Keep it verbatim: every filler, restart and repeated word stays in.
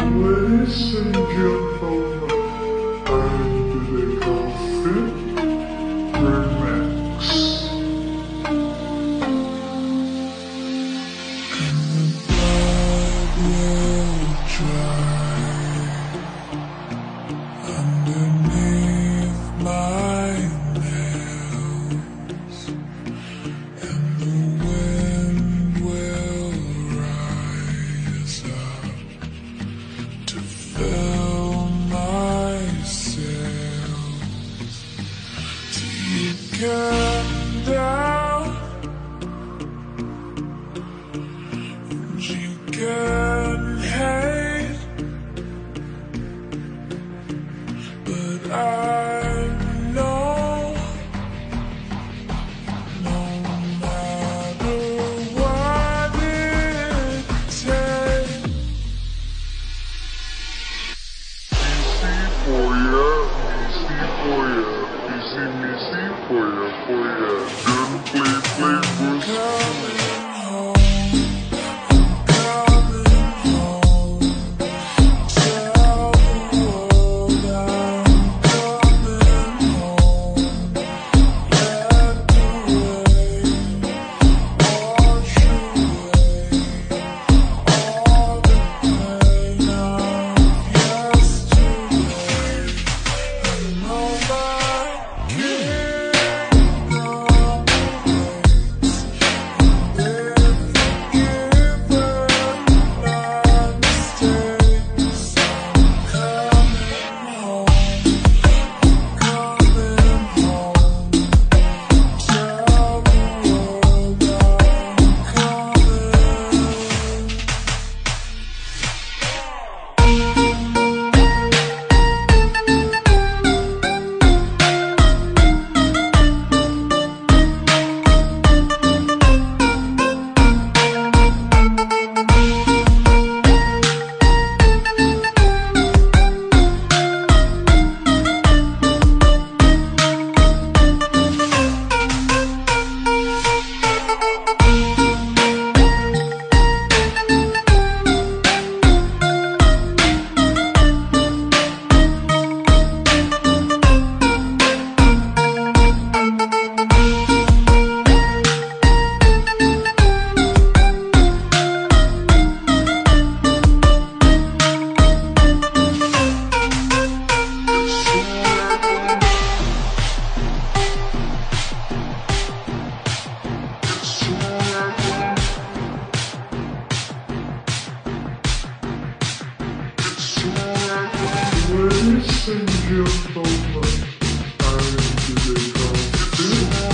Ladies and gentlemen, I'm the Coffee Remax. And the blood will dry underneath my nails, and the wind will rise up to fill my sails, till you come down and you can hate, but I know no matter what it takes. Misi Foya, Misi Foya, Visi Misi Foya Foya. Don't play, play, Bruce. Coming home, coming home. Tell the world I'm coming home. Let the rain wash away all the pain of yesterday. I know my kingdom awaits, and if given my mistakes, I'm coming home, coming home. Tell the world I'm Ladies and gentlemen, I'm the Coffee